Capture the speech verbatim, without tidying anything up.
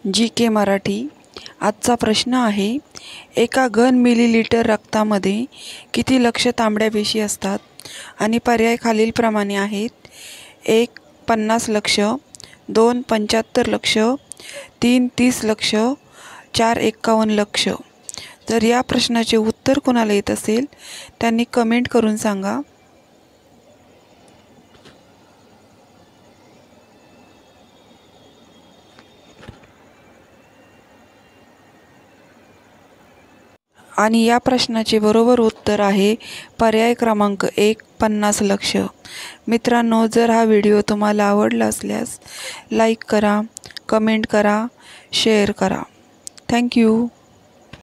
जी के मराठी। आजचा प्रश्न आहे, एका घन मिलीलिटर रक्तामध्ये किती लक्ष तांबड्या पेशी असतात? आणि पर्याय खालीलप्रमाणे आहेत. एक पन्नास लक्ष, दोन पंच्याहत्तर लक्ष, तीन तीस लक्ष, चार एक्कावन्न लक्ष. जर या प्रश्नाचे उत्तर कोणाला येत असेल त्यांनी कमेंट करून सांगा. आणि या प्रश्नाचे बरोबर उत्तर आहे पर्याय क्रमांक एक पन्नास लक्ष. मित्रांनो, जर हा व्हिडिओ तुम्हाला आवडला असल्यास लाईक करा, कमेंट करा, शेअर करा. थँक्यू.